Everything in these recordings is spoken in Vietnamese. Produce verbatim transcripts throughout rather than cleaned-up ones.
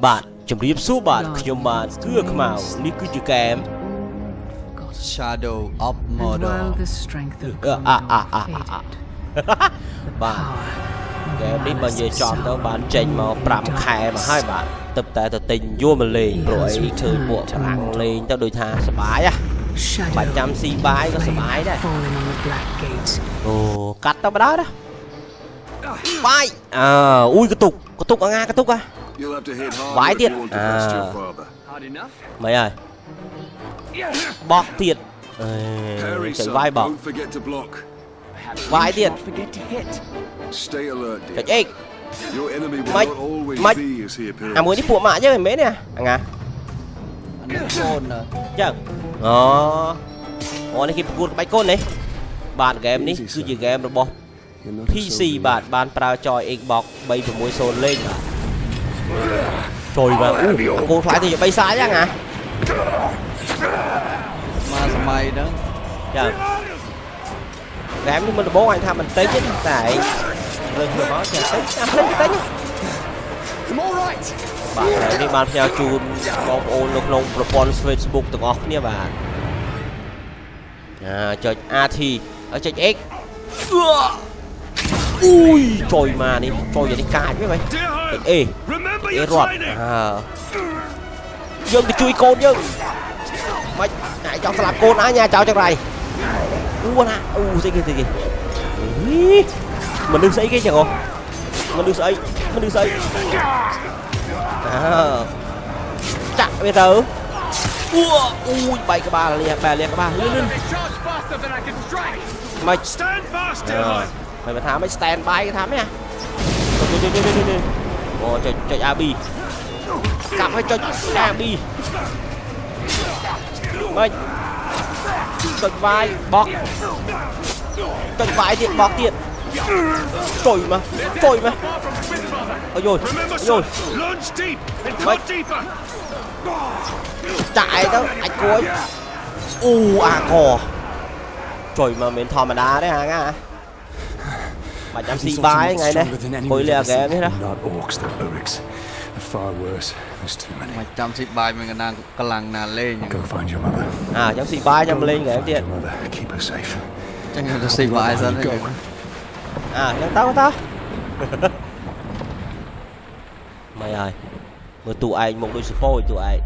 bạn chấm điệp số bạn nhom bạn cưa khmào ní cứ chữ kèm Shadow of Mordor à à à à bạn kèm đi bao nhiêu chọn đó bạn tranh màu pram khai mà hai bạn tập tại tập tình vua mà lên rồi chơi bộ phẳng lên tao đôi tha sờ bái à bảy trăm xi bái có sờ bái đây ồ cắt tao vào đó đó bái à ui cái tục cái tục ở nga cái tục à bái tiền à mấy ơi bọc tiền chạy vai bọc vai tiền chạy ếch mày mày à mới đi phụ mạ chứ mấy nè anh à chẳng ờ ồ này khi buồn cái côn này bạn game ní cứ gì game rồi bò pê xê bạn bạn prao choi Xbox bay vào môi xôn lên trời mà u cô phải thì bay sai chứ à mà mày đó chẳng game mình bố anh tham mình tới chứ tại rồi vừa có tiền tới tới tới nhá bạn này đi bàn theo chun bóng ôn lục lông propon Facebook từng óc nha bạn à chơi A thì ở chơi X ui trời mà đi trời giờ đi cài với mày ê ê rót à dương cái chui côn dương mày hãy cho làm côn á nha chào cho này u na u gì kia gì mình đừng xây cái chẳng không mình đừng xây mình đừng xây à chặt bây giờ ua ui bay cái ba liền bè liền cái ba lên lên mày à, mày mà thám mày stand by cái thám nha ồ cho cho abi cặp hay cho abi mày cho vai bọc cho vai điện bọc điện trời mà trời mà ôi rồi rồi mày chạy đó anh cuối u à cò trời mà mình thò mà đá đấy hả ngà bảy trăm xi bái ngày đây hồi lìa ghé đấy đó mày chăm xịt bài mình đang căng lằng nà lên à chăm xịt bài chăm lên ghé tiền chẳng hạn xịt bài ra đấy à chẳng tao tao mày ơi người tụi anh một đôi support tụi anh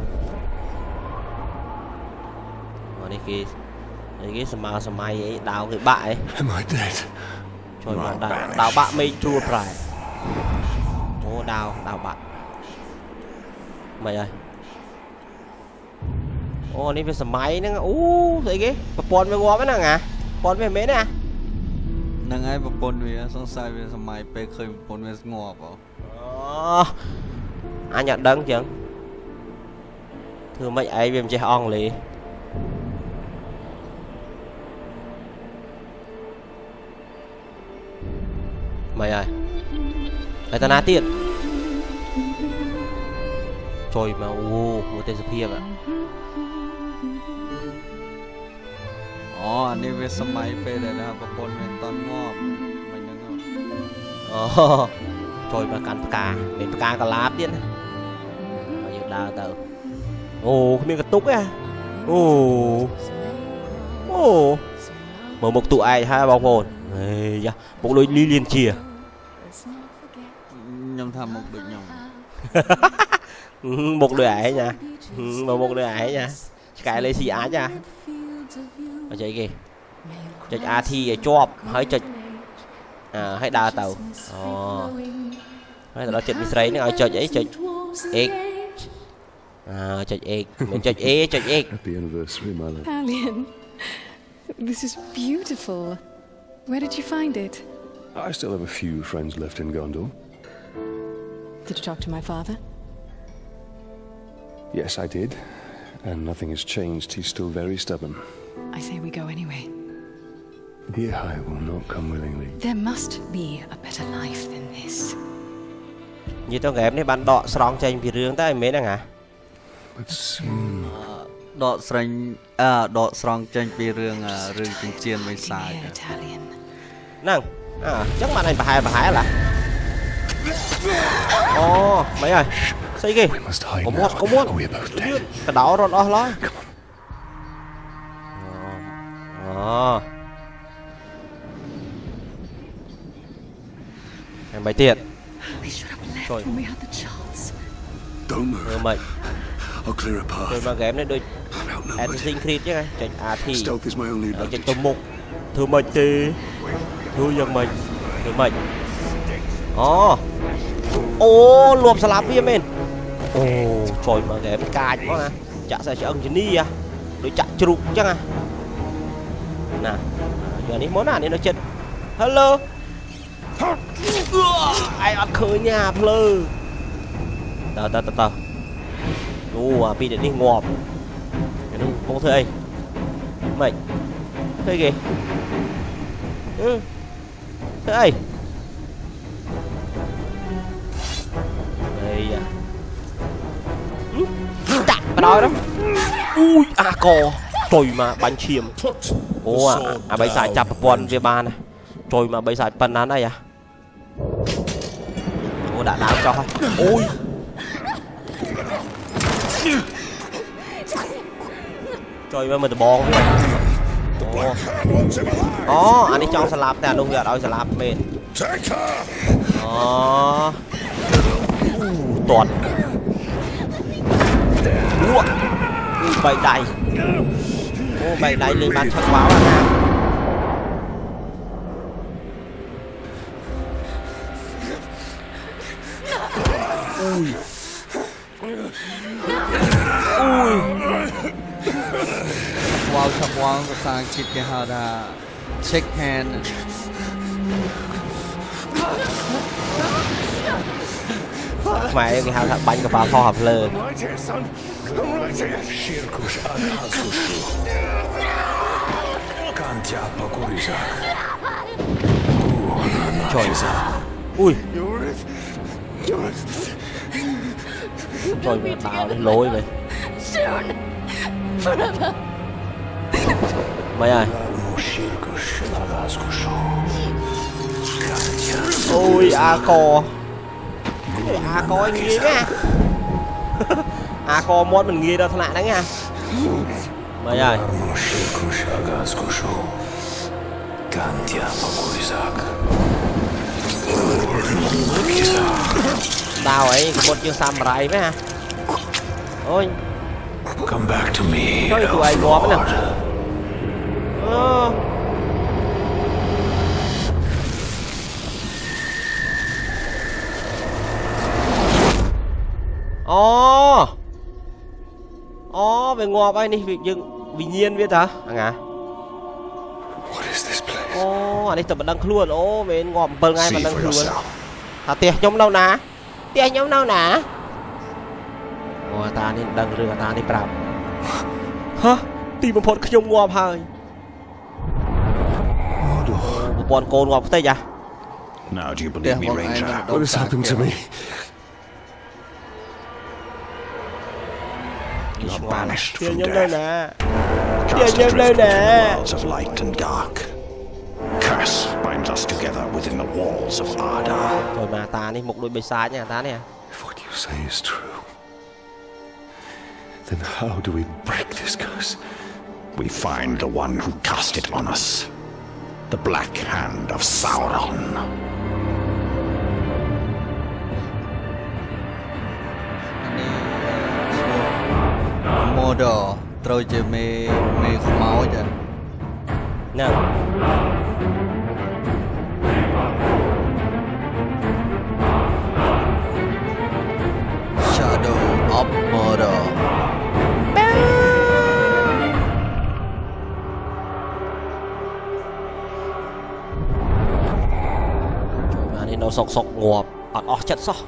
ở đây kia đây cái sầm sầm mày ấy đào cái bại trời mà đào đào bạ mây chua phải ô đào đào bạ mày ơi ô này phải sầm máy nữa ú thấy cái pon với gom nữa nè pon với mấy nè năng ai bọc pon với song sai với sầm máy pe khơi pon với ngọt à anh nhận đấng chứ thưa mấy ai về chơi on lì mày ơi mày ta ná tiền trời mà u một tên sập hiệp ạ อ๋อนี่เป็นสมัยเป็นเลยนะครับประปนเป็นตอนงอบมันยังอ๋อ trời mà cắn cá mình cá cả láp điên bao nhiêu đào tàu ồ miếng cái túc á ồ ồ mở một tụ ai hai bóng hồn da một đôi ly liên chìa nhầm tham một đôi nhầm một đôi ấy nha mà một đôi ấy nha cái lấy xì á nha ở chơi kì chơi a thi cho hãy chơi à hãy đa tàu ồ hay là chơi Israel nó chơi ấy chơi egg à chơi egg mình chơi egg chơi egg Happy anniversary, my love. Alien, this is beautiful. Where did you find it? I still have a few friends left in Gondor. Did you talk to my father? Yes, I did. And nothing has changed. He's still very stubborn. I say we go anyway. Dear, I will not come willingly. There must be a better life than this. Như tao nghe em này bạn đọ sòng chơi vì riêng tới mấy nè hả? But soon. Đọ sòng à đọ sòng chơi vì riêng à riêng tình chiến với sai. Nâng à chắc bạn này bà hai bà hai là. Ồ mấy ơi xây kì có một có một cái đó rồi đó lắm ờ em bày tiền rồi ừ, mày rồi mà game này đôi Assassin's Creed chứ này chạy à thì ở trên tôm mục thưa mình thì thưa dân mình thưa mình ó ô luộc salad với mình ô trời mà game cài quá nè chả sẽ sẽ ưng đi à đôi chặt chụp chắc à nè giờ ní món nào đi nó chết hello ai ăn khơi nhà plơ tờ tờ tờ tờ ô à pi để đi ngọt cái này không thấy mày thấy kì ừ thấy đây à chặt vào đó đó ui à cò trời mà bánh chìm ô à à bây giờ chặt quần về ba này trời mà bây giờ phần án này à ô đã đào cho ôi trời ơi mình bòn ó anh đi cho salad nè luôn giờ đôi salad bên đó toàn ua bày đầy ô bày đầy lên bàn chắc báo à ui ui wow chăm quangภาษาอังกฤษcái hào là check hand mày cái hào thật bánh của phá kho hợp lơ trời ui trời mẹ tao lên lối vậy mày ơi ôi a cò a cò anh nghe nha a cò món mình nghe đâu thằng lạ đấy nha mày ơi tao ấy một chiếc samurai mấy ha ôi Come back to me. Trời tụi ai ngọt nè ồ ồ về ngọt ai đi việc dừng vì nhiên biết hả anh à ô anh đi tập đang luôn ô về ngọt bờ ngay mà đang luôn à tiệt nhóm đâu nè tiệt nhóm đâu nè ô ta đi đang rửa ta đi prap hả tìm một phút nhung ngọt hơi một bọn côn ngọt tay vậy Now do you believe me, Ranger? What has happened to me? You are banished tiệt from nhóm đâu death, nè cast tiệt nhóm đâu adrift between the nè worlds of light and dark. Curse binds us together within the walls of Arda. rồi mà ta đi một đôi bê xa nha ta nè If what you say is true, then how do we break this curse? We find the one who cast it on us. The Black Hand of Sauron. Mordor trôi về mê mê máu vậy nè Shadow of Mordor mà thì nó sọc sọc ngọt ọt ọt chất sao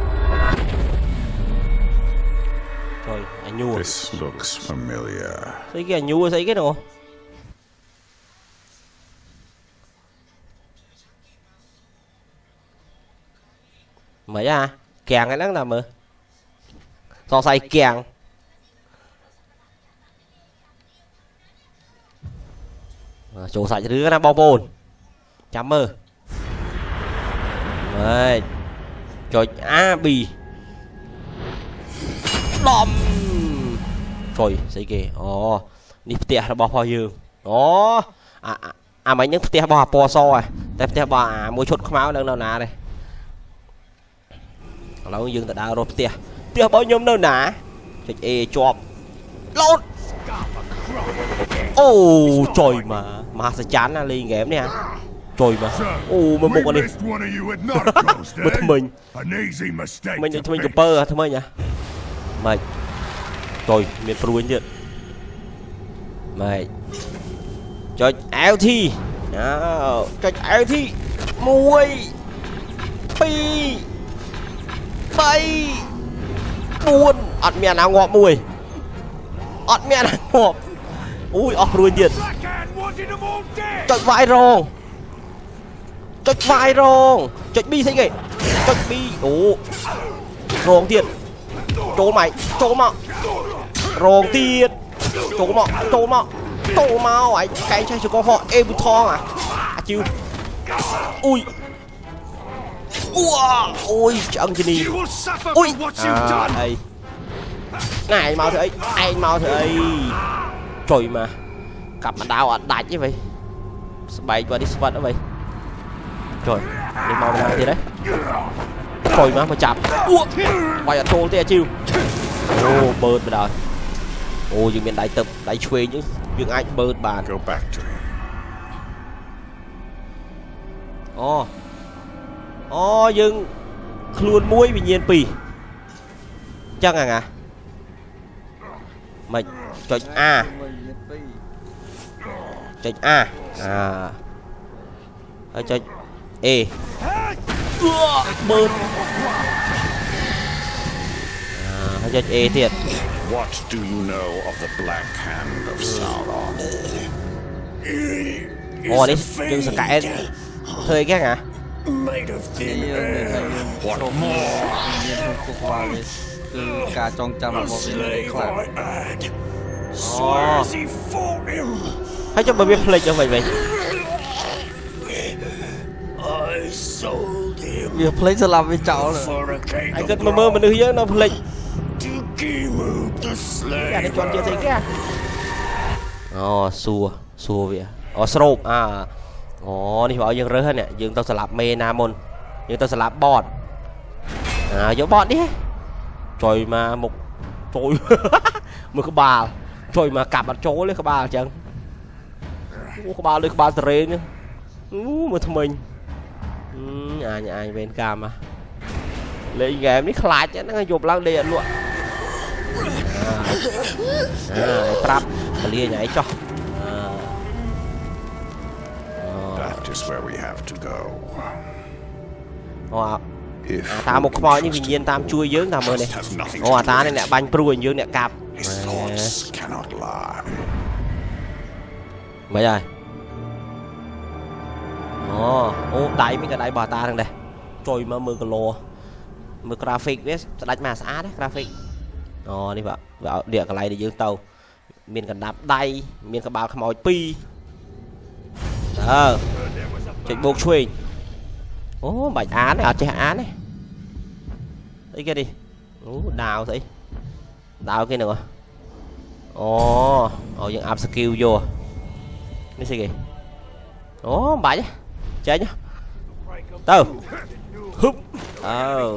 trời anh nhu This looks familiar. thấy cái anh nhu thấy cái nào mấy à kèng cái lắm là mờ so say kèng chỗ sạch đứa nó bao bồn chấm mơ đấy trời a bì đom rồi xây kì ồ đi tiệt là bỏ phò dương đó à à mấy những tiệt bỏ phò so à tiệt tiệt bỏ à mua chốt máu đang đâu nà đây lâu dương tại đào rồi tiệt tiệt bao nhiêu đâu nà chụp e chọp lột ô trời mà mà sẽ chán là liền game nè trời mà ô mà một con đi mà thằng mình mình thằng mình pơ à thằng mình nhá mày trời miền pruin chứ mày cho áo thi cho áo thi mùi pi bay buồn ọt mẹ nào ngọt mùi ọt mẹ nào ngọt ui ọt pruin chứ cho vai rong cho vai rong cho bi thấy kì cho bi ồ rong tiền trốn mày trốn mà rong tiền trốn mà trốn mà trốn mà ấy cái chơi có họ em bút thong à à chiu ui ua ui chẳng cái gì ui à đây này mau thôi anh mau thôi trời mà cặp mà đau à đại chứ vậy bay qua đi spot đó vậy trời đi mau ra thì đấy trời mà mà chạm quay ở trôn thế chiêu ô bơn bây giờ ô dừng miền đại tập đại chuê chứ dừng anh bơn bàn ô ô dừng luôn muối vì nhiên pì chắc à à mày trời a trời a à ở trời e bơn à trời e thiệt. What do you know of the Black Hand of Sauron? Ồ đi, đừng sợ cãi thuê cái hả? What more? Cả trong trăm một người Ồ hãy cho bà biết play cho vậy vậy. Việc play sẽ làm với cháu rồi. Anh cứ mơ mơ mà đưa dưới nó play. Cái này chọn chưa thấy cái. Ồ xua xua vậy. Ồ stroke à. Ồ đi bảo dương rớt hết nè, dương tao sẽ làm mê nam môn, dương tao sẽ làm bot. À giống bot đi. Trời mà một trời một cái bà, trời mà cặp mặt chó lấy cái bà chẳng. Cái bà lấy cái bà tê nữa. Ú mà thằng mình. À nhà ai bên cam à. Lấy game đi khai chứ nó chụp lăng điện luôn. À, trap, clear nhảy cho. That is where we have to go. Ồ, à, ta một cái như vì nhiên tam chui dưới nằm rồi này. Ồ, à, ta này nè banh pruin dưới nè cạp. Mấy rồi. Ồ, ô đáy mấy cái đáy bà ta thằng đây. Trời mà mưa cái lô. Mưa graphic biết, đánh mà sát đấy graphic. Ồ, đi vào, vào địa cái này để dương tàu. Miền cả đạp đáy, miền cả bao khám oi pi. Ờ chuyện buộc xuôi ố bạch án này ở trên án này đấy kia đi ố đào thấy đào kia nữa ồ ồ những up skill vô cái gì kì ố bạch chơi nhá tao húp ờ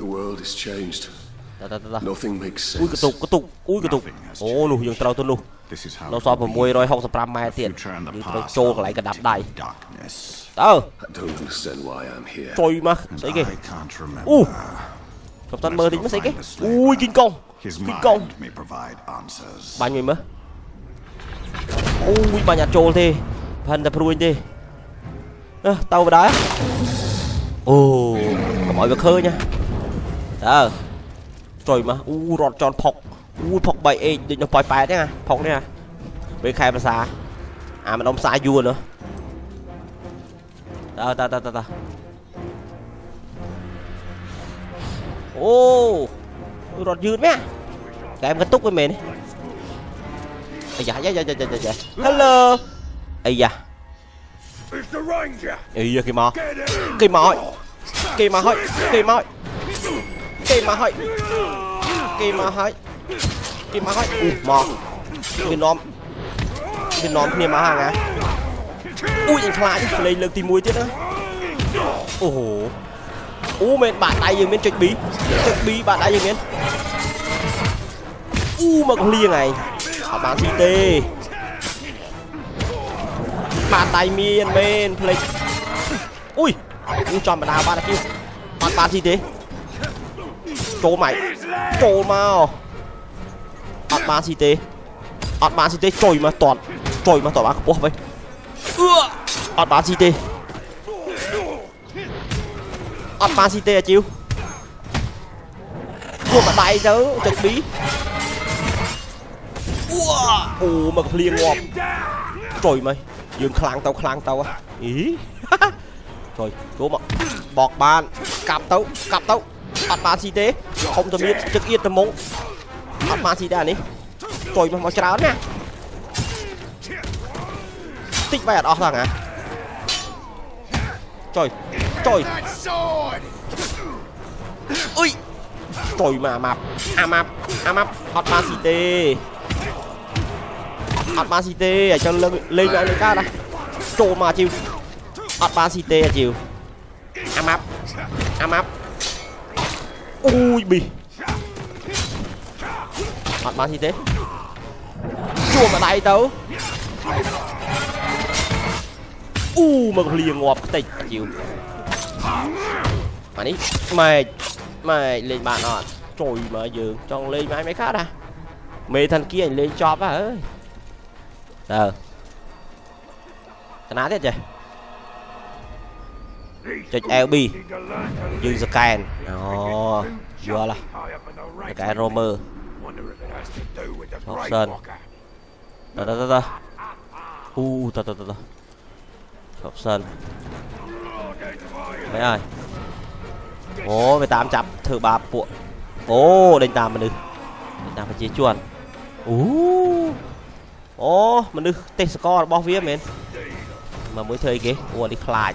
ui cái tục cái tục ui cái tục ồ lù dừng trâu tôi lù nó so với mùi rồi không sắp mai tiền nó trôi lại cái đạp đài tao trôi mà thấy kì u chọc tan mơ thì mới thấy cái ui kinh công kinh công bao nhiêu mới ui bà nhà trôi thì phần tập ruin đi tao vào đó ồ có mọi việc khơi nha tao trời mà u rọt tròn phọc u phọc bảy ê định nó pòi pài đấy à phọc đấy à bên khai mà xa à mà ông xa vua nữa ta ta ta ta ta ô rọt dư mấy cái em cái túc với mình ây da da da da da da hello ây da ây da kì mò kì mò kì mò hơi kì mò kì mò hơi kì mò hơi kim má u mò viên nóm viên nóm kia má hàng á ui anh khai lấy lực tìm mùi tiết nữa ô hổ u men bạn tay dừng bên trịch bí trịch bí bạn tay dừng bên u mà còn liêng này họ bán xê tê bạn tay miên men play ui u tròn mà đào ba là kêu bạn bán xê tê trố mày trố mau bạn bán xê tê bạn bán xê tê trồi mà toàn trồi mà toàn bán không vậy bạn bán xê tê bạn bán xê tê chiêu vừa mà đại dấu trực bí ồ mà liền ngọt trời mày dừng khlang tao khlang tao á ý rồi cố mà bọt bàn cặp tao cặp tao bạn bán xê tê không tao biết trực yên tao muốn bạn bán xê tê này trời mà mà cháo nè tích vậy đó thằng à trời trời ui trời mà mập à mập à mập hot man city hot man city ở trong lên lên lên cao đây trồ mà chiều hot man city chiều à mập à mập ui bì hot man city chua mà đầy tấu u mà liền ngọt tịch chịu mà đi mày mày lên bạn à trời mà dường cho lên mấy mấy khác à mê thằng kia lên cho á ơi ờ ná thế trời chơi lờ bê dừng scan ồ vừa là cái romer sơn đó đó đó đó u ta ta ta Hộp sân mấy ơi ố về tám chấm thử ba bộ ô đánh tạm mình được đánh tạm phải chia chuồn ú ô mình được tê score bao phía mình mà mới thời kì ủa đi lại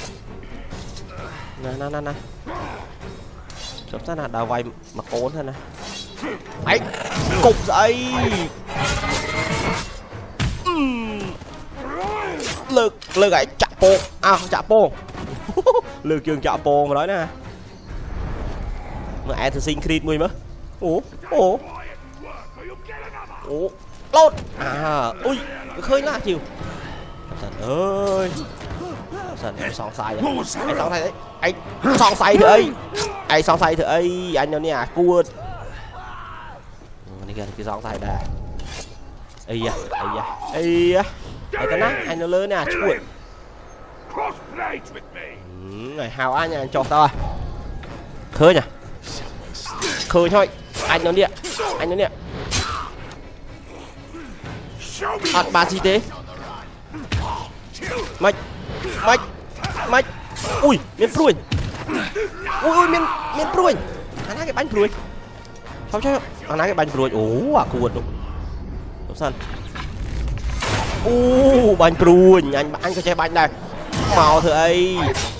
nè nè nè nè chốt ra là đào vay mà cốn thôi nè ấy cục dậy lực lực ấy chạm po à không chạm po lực trường chạm po mà nói nè mà ai thử sinh creed mùi mất ủa ủa ủa lốt à ui khơi lá chiều thần ơi thần song sai anh song sai đấy anh song sai thử ấy anh song sai thử ấy anh nó nè cua đi kìa cái song sai đây ây da ây da ây da ai ta nát anh nó lớn nè chuột này hào anh nhà cho tao à khơi nhỉ khơi thôi anh nó điện anh nó điện ăn ba chi tế mạch mạch mạch ui miền pruin ui ui miền miền pruin anh nói cái bánh pruin sao chứ anh nói cái bánh pruin ố à cuột đúng đúng sân u bánh pruin anh anh có chơi bánh này màu thử ấy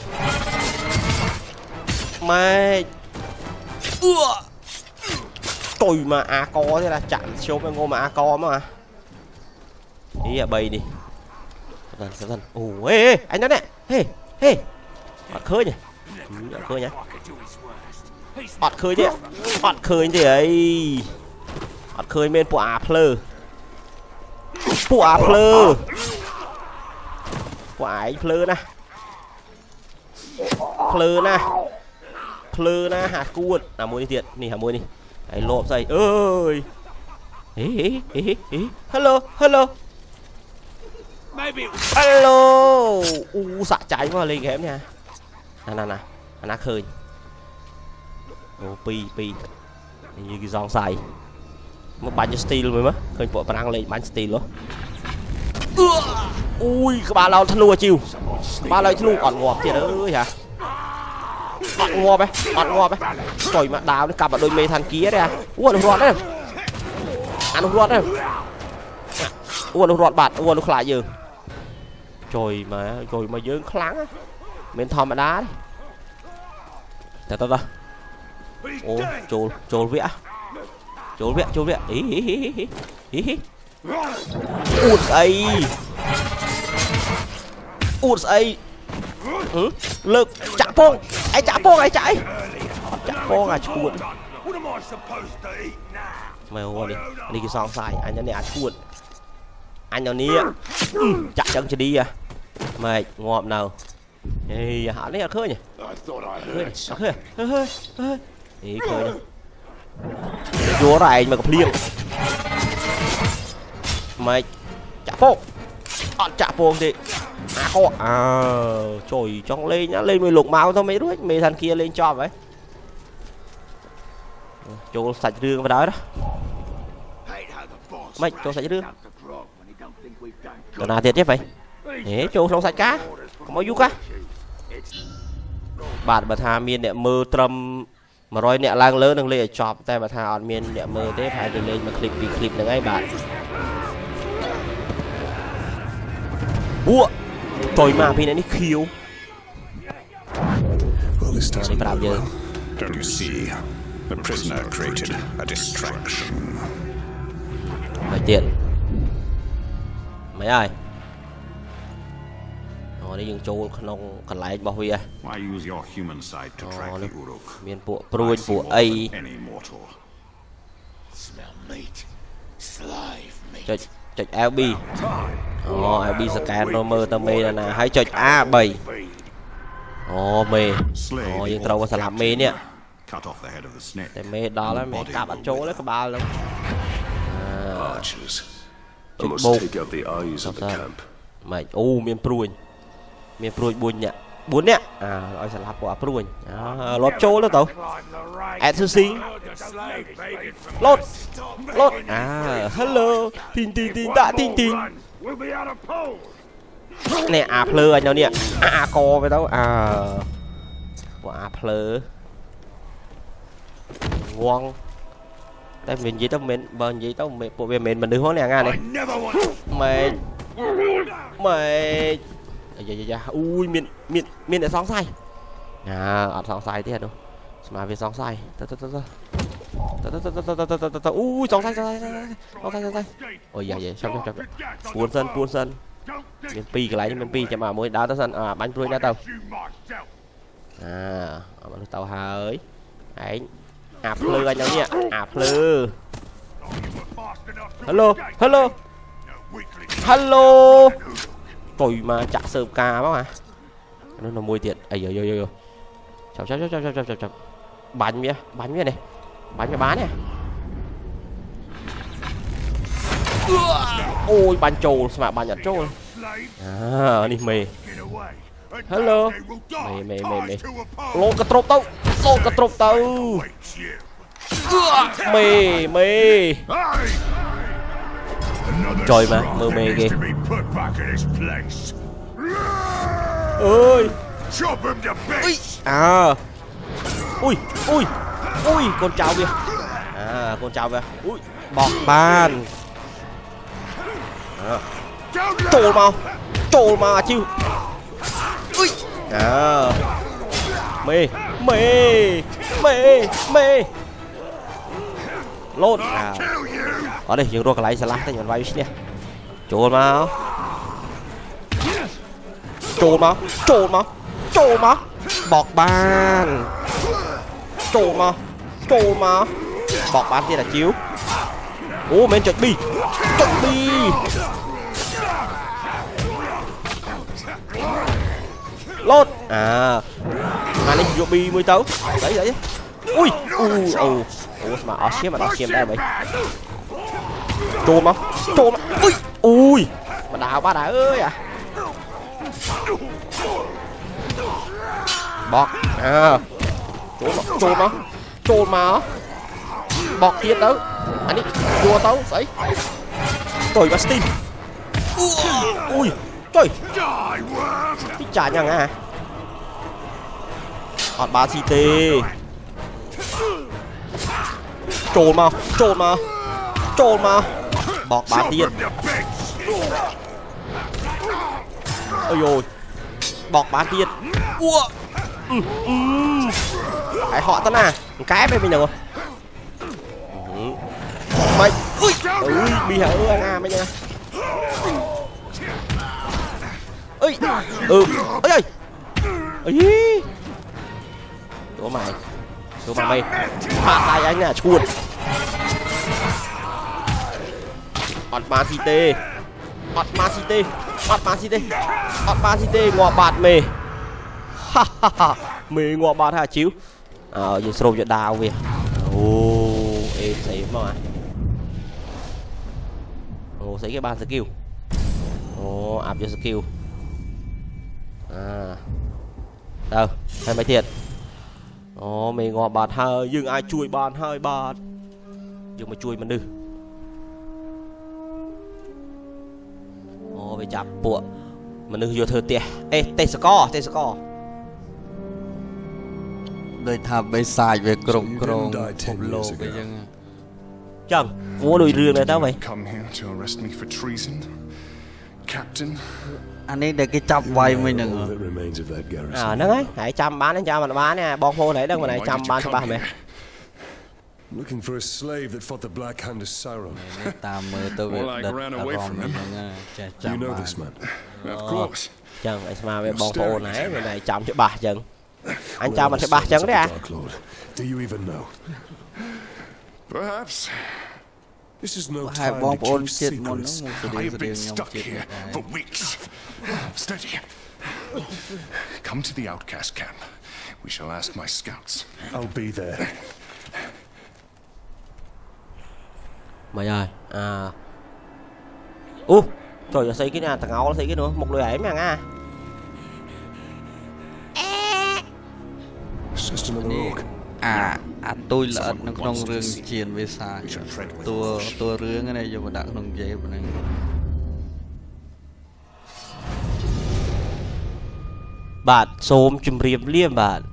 mày ưa trời mà a co thế là chạm số với ngô mà a co mà ý à bay đi dần dần ồ ê anh đó nè hey hey bật khơi nhỉ bật khơi nhá bật khơi chứ bật khơi gì ấy bật khơi bên của a plơ của a plơ của ai plơ nè plơ nè plơ nè hạt cuột à mua đi tiền nè hả mua đi đấy lộp dây ơi ý ý ý hello hello hello u xạ cháy mà lên game nha nè nè nè nè khơi ô pi pi như cái giòn xài một bánh steel mới mất khơi bộ năng lên bánh steel luôn ui các bạn lao thân lùa chiều ba lời thân lùa còn ngọt thiệt ơi hả bạn ngọt ấy bạn ngọt ấy trời mà đào đi cặp vào đôi mê thằng kia đấy à uống được rót đấy ăn được rót đấy uống được rót bạn uống được lại giờ trời mà trời mà dướng kháng á bên thòm mà đá đấy ta ta ta ô trồn trồn vẽ trốn vậy trốn vậy ý ý ý ý ý ý ụt ấy ụt ấy ừ? Lực chả phong ai chả phong ai chạy chả phong à chuột mày hoa đi đi cái song sai anh nhớ này à chuột anh nhớ nia chặt chân cho đi à mày ngọm nào thì họ lấy khơi nhỉ khơi khơi khơi khơi thì khơi nhỉ chúa này mà có liêng mày chả phong chả phong thì à khó à trời trong lên nhá lên mười lục máu thôi mấy đứa mấy thằng kia lên cho vậy chỗ sạch rương vào đó đó mày chỗ sạch rương còn nào thiệt chứ vậy thế chỗ không sạch cá có bao nhiêu cá bạn bà thà miền nè mơ trầm mà rồi nè lang lớn đừng lên chọc tay bà thà on miền nè mơ thế phải lên mà clip bị clip được ngay bạn bua trời mà pin này khiêu Don't you see? The prisoner created a distraction. Mày tiện mày ơi rồi đi dừng chỗ không cần lại bảo huy à Why use your human side to track the Uruk? miền bộ pruin bộ ai chọi chọi lờ bê oh lờ bê scan rồi mơ tao mê là nè hãy chọi a bảy oh mê oh nhưng đâu có sẽ làm mê nèแต่เมดอแล้วเมกลับอันโจแล้วก็บาลแล้วจุดโบกไม่โอ้เมียนปรุยเมียนปรุยบุญเนี่ยบุญเนี่ยอ่าเอาสลับกับปรุยรถโจแล้วตัวแอดซิงรถรถอ่าฮัลโหลตินตินตินตะตินตินเนี่ยอาเพลอันเนี้ยอาโกไปแล้วอ่าว่าอาเพลngon tại mình gì tao mình bần gì tao mình bộ về mình mình đưa hướng này nghe này mày mày dạ dạ dạ ui miền miền miền để sóng say à ở sóng say thế đâu mà về sóng say tao tao tao tao tao tao tao ui sóng say sóng say sóng say sóng say ôi dạ dạ xong xong xong buồn sân buồn sân miền pi cái lại miền pi cho mà mới đá tao sân à bánh đuôi đá tao à ở tao hơi ấy à plư anh nhá à plư hello hello hello trời mà chặt sơm ca quá mà nó là mùi tiện ấy rồi rồi rồi chào chào chào chào chào chào chào bánh nhá bánh nhá này bánh nhá bán nè ôi bánh trâu mà bánh nhặt trâu à đi mề hello mày mày mày mày lô cà trộp tao lô cà trộp tao mày mày trời mà mơ mê kìa ơi ui à ui ui ui con chào kìa à con chào kìa ui bọt ban à. Trộn mau trộn mà chiêu ui à mê mê mê mê lốt à ở đây dừng rồi cái lại sẽ lát tay nhận vai nè trộn mau trộn mau trộn mau trộn mau bọt ban trộn mau trộn mau bọt ban kia là chiếu ô men chật bi chật bi lốt à mà nó vô bi mới tấu đấy đấy ui ui ui ủa mà ở xếp mà nó xem đây vậy trộm không trộm ui ui mà đào ba đào ơi à bọt à trộm trộm không trộm mà bọt kia tấu anh đi vua tấu đấy trời bà steam ui trời cái trả nhằng à hot ba ct trồn mà trồn mà trồn mà bọt ba tiền ôi rồi bọt ba tiền ua ừ, ừ. Hãy họ tao nè cái bên mình được ừ. mày ui ui bị hở ơi à mày nha ui ừ ơi ơi ui của mày của mày mày phạt tay anh à chuột ọt ma city ọt ma city ọt ma city ọt ma city ngọ bạt mề ha ha ha mề ngọ bạt hả chiếu ờ giờ sâu cho đào về ô em thấy mà ồ thấy cái bàn skill ồ áp cho skill à đâu hay mấy thiệt ồ mề ngọ bạt hơi nhưng ai chui bàn hơi bạt nhưng mà chui mình điไปจับปวดมันนึกอยู่เธอเตี้ยเอ้เตะสกอร์เตะสกอร์โดยทำไปสายไปกรงกรงผมโลไปยังจังวัวลุยเรือเลยเต้าไหมอันนี้เด็กจับไว้ไม่หนึ่งอ่านั่นไงไหนจำบ้านนั่นจำมันบ้านเนี่ยบอกโพไหนดังมาไหนจำบ้านบ้านไหม Looking for a slave that fought the Black Hand of Sauron. More like ran away from him. You know this man? Of course. Chẳng ai mà về bong phô này người này chăm cho bà chẳng. Anh chăm mà cho bà chẳng đấy à? Do you even know? Perhaps. This is no time to keep secrets. I've been stuck here for weeks. Steady. Come to the outcast camp. We shall ask my scouts. I'll be there. Mày ơi à u trời ơi xây cái này thằng ngầu nó xây cái nữa một lưỡi ấy mà nha à à tôi là nó trong rừng chiền về xa tua tua rương cái này giờ mà đã không dễ bọn này bạn xôm chùm riềm liêm bạn